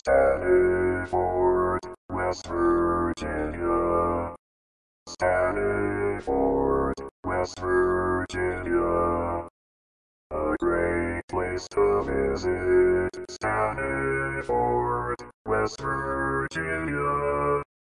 Stanaford, West Virginia. Stanaford, West Virginia. A great place to visit. Stanaford, West Virginia.